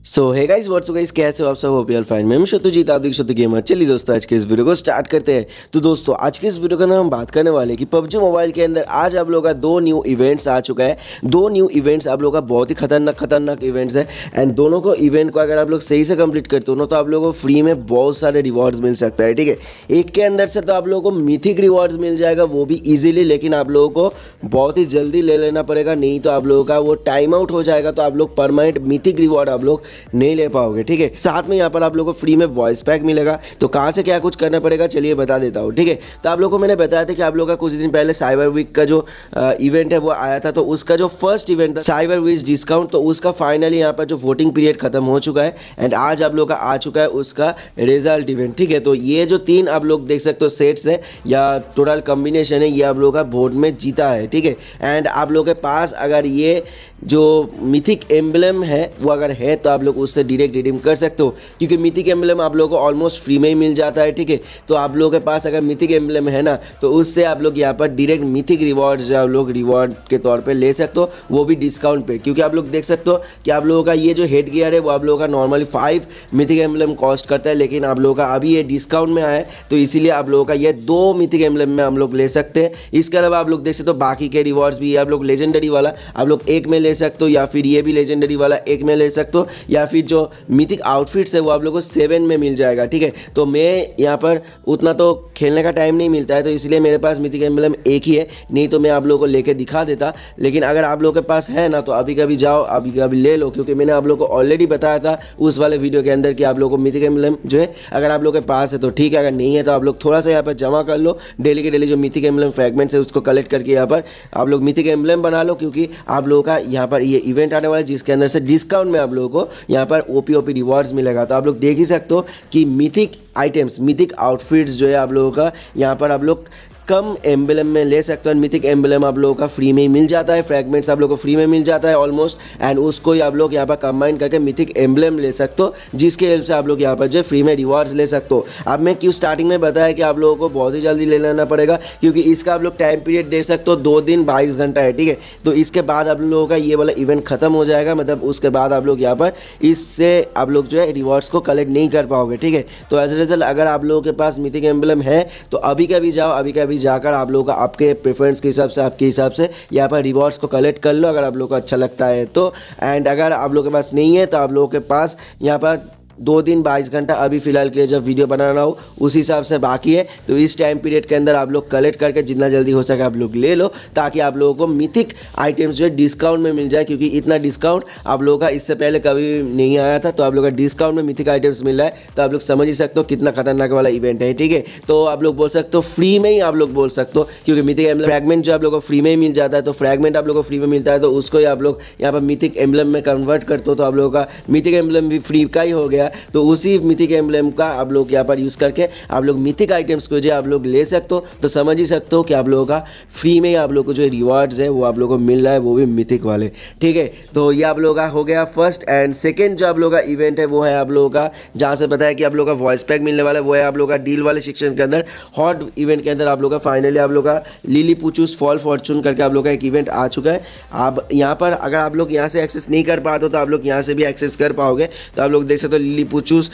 सो hey guys what's up guys, कैसे हो आप सब? Hope you are fine. मैं शत्रुजीत, आप देख शत्रु गेमर। चलिए दोस्तों, आज के इस वीडियो को स्टार्ट करते हैं। तो दोस्तों, आज के इस वीडियो के अंदर हम बात करने वाले हैं कि पबजी मोबाइल के अंदर आज आप लोगों का दो न्यू इवेंट्स आ चुका है। दो न्यू इवेंट्स आप लोगों का बहुत ही खतरनाक इवेंट्स है। एंड दोनों को इवेंट को अगर आप लोग सही से कंप्लीट करते हो ना, तो आप लोगों को फ्री में बहुत सारे रिवॉर्ड्स मिल सकता है। ठीक है, एक के अंदर से तो आप लोगों को मिथिक रिवॉर्ड्स मिल जाएगा, वो भी ईजिली, लेकिन आप लोगों को बहुत ही जल्दी ले लेना पड़ेगा, नहीं तो आप लोगों का वो टाइम आउट हो जाएगा। तो आप लोग परमानेंट मिथिक रिवॉर्ड आप लोग नहीं ले पाओगे। ठीक है, साथ में यहाँ पर आप लोगों को फ्री में वॉइस पैक मिलेगा। तो कहाँ से क्या कुछ करना पड़ेगा चलिए बता देता हूँ। ठीक है, तो आप लोगों को मैंने बताया था कि आप लोगों का कुछ दिन पहले साइबर वीक का जो इवेंट है वो आया था। तो उसका जो फर्स्ट इवेंट था साइबर वीक डिस्काउंट, तो उसका फाइनली यहाँ पर जो वोटिंग पीरियड खत्म हो चुका है। एंड आज आप लोग का आ चुका है उसका रिजल्ट इवेंट। ठीक है, तो ये जो तीन आप लोग देख सकते हो सेट्स है या टोटल कॉम्बिनेशन है, ये आप लोगों का वोट में जीता है। ठीक है, एंड आप लोग के पास अगर ये जो मिथिक एम्बलम है वो अगर है तो आप लोग उससे डायरेक्ट रिडीम कर सकते हो, क्योंकि मिथिक एम्बलम आप लोगों को ऑलमोस्ट फ्री में ही मिल जाता है। ठीक है, तो आप लोगों के पास अगर मिथिक एम्बलम है ना, तो उससे आप लोग यहाँ पर डायरेक्ट मिथिक रिवॉर्ड्स जो आप लोग रिवॉर्ड के तौर पे ले सकते हो, वो भी डिस्काउंट पे। क्योंकि आप लोग देख सकते हो कि आप लोगों का ये जो हेड गियर है वो आप लोगों का नॉर्मली 5 मिथिक एम्बलम कॉस्ट करता है, लेकिन आप लोगों का अभी ये डिस्काउंट में आया है, तो इसीलिए आप लोगों का ये 2 मिथिक एम्बलम में हम लोग ले सकते हैं। इसके अलावा आप लोग देख सकते हो बाकी के रिवॉर्ड्स भी आप लोग लेजेंडरी वाला आप लोग एक में ले सकते हो, या फिर ये भी लेजेंडरी वाला एक में ले सकते हो, या फिर जो मिथिक आउटफिट्स है वो आप लोगों को 7 में मिल जाएगा। ठीक है, तो मैं यहाँ पर उतना तो खेलने का टाइम नहीं मिलता है, तो इसलिए मेरे पास मिथिक एम्बलम एक ही है, नहीं तो मैं आप लोगों को लेके दिखा देता। लेकिन अगर आप लोगों के पास है ना, तो अभी कभी जाओ, अभी कभी ले लो, क्योंकि मैंने आप लोगों को ऑलरेडी बताया था उस वाले वीडियो के अंदर कि आप लोगों को मिथिक एम्बलम जो है अगर आप लोगों के पास है तो ठीक है, अगर नहीं है तो आप लोग थोड़ा सा यहाँ पर जमा कर लो। डेली के डेली जो मिथिक एम्बलम फ्रैगमेंट्स है उसको कलेक्ट करके यहाँ पर आप लोग मिथिक एम्बलम बना लो, क्योंकि आप लोगों का यहाँ पर ये इवेंट आने वाला है जिसके अंदर से डिस्काउंट में आप लोगों को यहाँ पर ओपी रिवॉर्ड्स मिलेगा। तो आप लोग देख ही सकते हो कि मिथिक आइटम्स, मिथिक आउटफिट्स जो है आप लोगों का यहाँ पर आप लोग कम एम्बलम में ले सकते हो। मिथिक एम्बलम आप लोगों का फ्री में ही मिल जाता है, फ्रैगमेंट्स आप लोगों को फ्री में मिल जाता है ऑलमोस्ट, एंड उसको ही आप लोग यहाँ पर कंबाइन करके मिथिक एम्बलम ले सकते हो, जिसके हेल्प से आप लोग यहाँ पर जो फ्री में रिवॉर्ड्स ले सकते हो। अब मैं क्यों स्टार्टिंग में बताया कि आप लोगों को बहुत ही जल्दी ले लेना पड़ेगा, क्योंकि इसका आप लोग टाइम पीरियड देख सकते हो 2 दिन 22 घंटा है। ठीक है, तो इसके बाद आप लोगों का ये वाला इवेंट खत्म हो जाएगा, मतलब उसके बाद आप लोग यहाँ पर इससे आप लोग जो है रिवॉर्ड्स को कलेक्ट नहीं कर पाओगे। ठीक है, तो एज ए रिजल्ट अगर आप लोगों के पास मिथिक एम्बलम है तो अभी का भी जाओ, अभी का भी जाकर आप लोगों आपके प्रेफरेंस के हिसाब से, आपके हिसाब से यहाँ पर रिवॉर्ड्स को कलेक्ट कर लो, अगर आप लोगों को अच्छा लगता है तो। एंड अगर आप लोगों के पास नहीं है तो आप लोगों के पास यहाँ पर 2 दिन 22 घंटा अभी फिलहाल के लिए जब वीडियो बनाना हो उस हिसाब से बाकी है। तो इस टाइम पीरियड के अंदर आप लोग कलेक्ट करके जितना जल्दी हो सके आप लोग ले लो, ताकि आप लोगों को मिथिक आइटम्स जो है डिस्काउंट में मिल जाए, क्योंकि इतना डिस्काउंट आप लोगों का इससे पहले कभी नहीं आया था। तो आप लोगों का डिस्काउंट में मिथिक आइटम्स मिल रहा है, तो आप लोग समझ ही सकते हो कितना खतरनाक वाला इवेंट है। ठीक है, तो आप लोग बोल सकते हो फ्री में ही आप लोग बोल सकते हो, क्योंकि मिथिक एम्बलम फ्रैगमेंट जो आप लोगों को फ्री में ही मिल जाता है, तो फ्रैगमेंट आप लोगों को फ्री में मिलता है, तो उसको ही आप लोग यहाँ पर मिथिक एम्बलम में कन्वर्ट करते हो, तो आप लोगों का मिथिक एम्बलम भी फ्री का ही हो गया। तो उसी मिथिक एम्बलम का आप लोग यहाँ पर यूज़ करके आप लोग मिथिक आइटम्स को जो आप लोग ले सकते हो। तो समझ ही सकते हो कि आप लोगों का फ्री में आप लोग को जो रिवॉर्ड्स है वो आप लोगों को मिल रहा है, वो भी मिथिक वाले। ठीक है, तो ये आप लोगों का हो गया फर्स्ट। एंड सेकेंड जो आप लोगों का इवेंट है वो है आप लोगों का, जहाँ से बताया कि आप लोगों का वॉइस पैक मिलने वाला है, वो है आप लोगों का डील वाले सेक्शन के अंदर। हॉट इवेंट के अंदर आप लोगों का फाइनली आप लोगों का लिली पुचूस फॉल फॉर्चून करके आप लोगों का एक इवेंट आ चुका है। आप यहाँ पर अगर आप लोग यहाँ से एक्सेस नहीं कर पाते हो तो आप लोग यहाँ से भी एक्सेस कर पाओगे। तो आप लोग देख सकते हो Lily Pichu's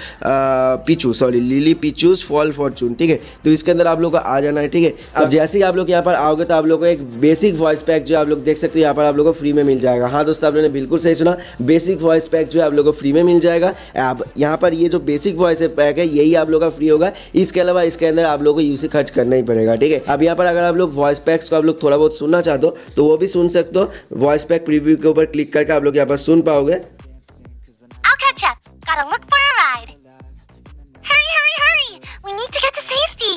Lily Pichu's fall fortune. ठीक है, तो इसके अंदर आप लोग को आ जाना है। ठीक है, अब जैसे ही आप लोग यहाँ पर आओगे तो आप लोग को एक बेसिक वॉइस पैक जो आप लोग देख सकते हो यहाँ पर आप लोग को फ्री में मिल जाएगा। हाँ दोस्तों, आप लोगों ने बिल्कुल सही सुना, बेसिक वॉइस पैक जो है आप लोग को फ्री में मिल जाएगा। अब यहाँ पर ये जो बेसिक वॉइस पैक है यही आप लोग का फ्री होगा, इसके अलावा इसके अंदर आप लोग को यूसी खर्च करना ही पड़ेगा। ठीक है, अब यहाँ पर अगर आप लोग वॉइस पैक्स को आप लोग थोड़ा बहुत सुनना चाहते हो तो वो भी सुन सकते हो। वॉइस पैक प्रीव्यू के ऊपर क्लिक करके आप लोग यहाँ पर सुन पाओगे। We need to get to safety.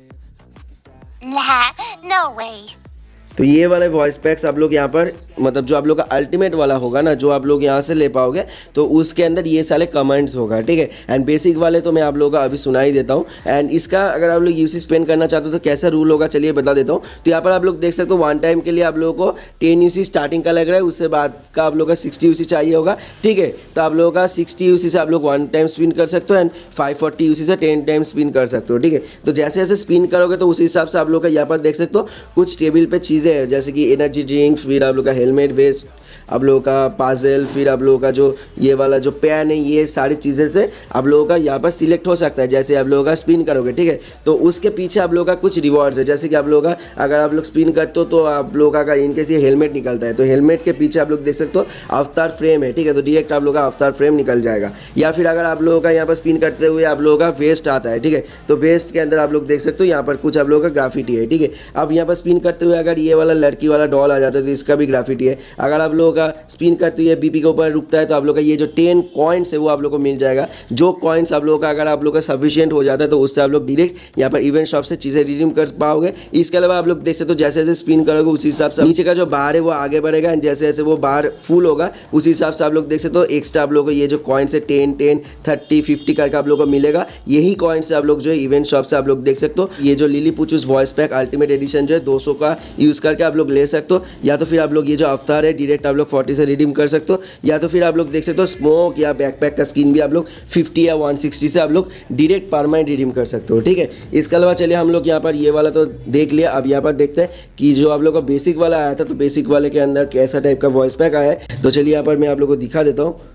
Nah, no way. तो ये वाले वॉइस पैक्स आप लोग यहाँ पर मतलब जो आप लोग का अल्टीमेट वाला होगा ना, जो आप लोग यहाँ से ले पाओगे, तो उसके अंदर ये सारे कमेंट्स होगा। ठीक है, एंड बेसिक वाले तो मैं आप लोगों का अभी सुना ही देता हूँ। एंड इसका अगर आप लोग यूसी स्पेंड करना चाहते हो तो कैसा रूल होगा चलिए बता देता हूँ। तो यहाँ पर आप लोग देख सकते हो 1 टाइम के लिए आप लोगों को 10 यूसी स्टार्टिंग का लग रहा है, उससे बाद का आप लोग का 60 यूसी चाहिए होगा। ठीक है, तो आप लोगों का 60 यूसी से आप लोग 1 टाइम स्पिन कर सकते हो, एंड 540 यूसी से 10 टाइम स्पिन कर सकते हो। ठीक है, तो जैसे जैसे स्पिन करोगे तो उसी हिसाब से आप लोग का यहाँ पर देख सकते हो कुछ टेबल पे चीज़ें हैं, जैसे कि एनर्जी ड्रिंक्स, फिर आप लोग का हेलमेट वेस्ट, आप लोगों का पाजल, फिर आप लोगों का जो ये वाला जो पैन है, ये सारी चीज़ें से आप लोगों का यहाँ पर सिलेक्ट हो सकता है। जैसे आप लोगों का स्पिन करोगे, ठीक है, तो उसके पीछे आप लोगों का कुछ रिवॉर्ड्स है। जैसे कि आप लोगों का अगर आप लोग स्पिन करते हो तो आप लोगों का अगर इनकेस ये हेलमेट निकलता है तो हेलमेट के पीछे आप लोग देख सकते हो अवतार फ्रेम है, ठीक है, तो डायरेक्ट आप लोगों का अवतार फ्रेम निकल जाएगा। या फिर अगर आप लोगों का यहाँ पर स्पिन करते हुए आप लोगों का वेस्ट आता है, ठीक है, तो वेस्ट के अंदर आप लोग देख सकते हो यहाँ पर कुछ आप लोगों का ग्राफिटी है, ठीक है। अब यहाँ पर स्पिन करते हुए अगर ये वाला लड़की वाला डॉल आ जाता है तो इसका भी ग्राफिटी है। अगर आप लोगों का स्पिन करते हुए बीपी के ऊपर रुकता है तो आप लोग का ये जो 10 कॉइन्स है वो आप लोग को मिल जाएगा। जो कॉइन्स आप लोगों का अगर आप लोग का सफिशिएंट हो जाता है तो उससे आप लोग डायरेक्ट यहाँ पर इवेंट शॉप से चीज़ें रिडीम कर पाओगे। इसके अलावा आप लोग देख सकते हो जैसे जैसे स्पिन करोगे उसी हिसाब से नीचे का जो बार है वो आगे बढ़ेगा, एंड जैसे जैसे वो बार फुल होगा उसी हिसाब से आप लोग देख सकते हो एक्स्ट्रा आप लोगों को ये जो कॉइन्स है 10, 10, 30, 50 करके आप लोगों को मिलेगा। यही कॉइन्स से आप लोग जो है इवेंट शॉप से आप लोग देख सकते हो ये जो Lily Pichu's voice pack ultimate edition जो है 200 का यूज़ करके आप लोग ले सकते हो। या तो फिर आप लोग ये जो अवतार है डायरेक्ट आप लोग 40 से रिडीम कर सकते हो, या तो फिर आप लोग देख सकते हो स्मोक या बैकपैक का स्किन भी आप लोग 50 या 160 से आप लोग डायरेक्ट परमानेंट रिडीम कर सकते हो, ठीक है। इसके अलावा चलिए हम लोग यहाँ पर ये वाला तो देख लिया, अब यहाँ पर देखते हैं कि जो आप लोग का बेसिक वाला आया था तो बेसिक वाले के अंदर कैसा टाइप का वॉइस पैक आया है। तो चलिए यहाँ पर मैं आप लोग को दिखा देता हूँ।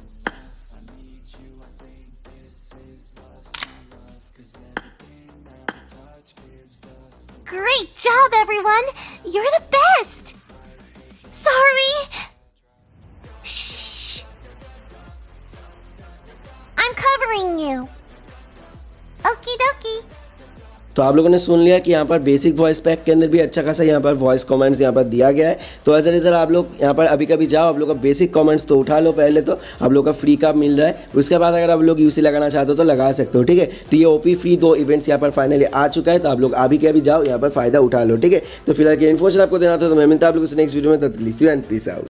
Great job, everyone! You're the best! Sorry! Shh! I'm covering you. Okie dokie. तो आप लोगों ने सुन लिया कि यहाँ पर बेसिक वॉइस पैक के अंदर भी अच्छा खासा यहाँ पर वॉइस कमेंट्स यहाँ पर दिया गया है। तो एज अ रिजल्ट आप लोग यहाँ पर अभी कभी जाओ, आप लोग का बेसिक कमेंट्स तो उठा लो पहले, तो आप लोग का फ्री का मिल रहा है। उसके बाद अगर आप लोग यूसी लगाना चाहते हो तो लगा सकते हो, ठीक है। तो ये ओपी फ्री 2 इवेंट्स यहाँ पर फाइनली आ चुका है, तो आप लोग अभी के अभी जाओ यहाँ पर फायदा उठा लो, ठीक है। तो फिलहाल के इन्फॉर्मेशन आपको देना था, तो मैं मिलता हूं आप लोगों से नेक्स्ट वीडियो में। तब तक के लिए पीस आउट।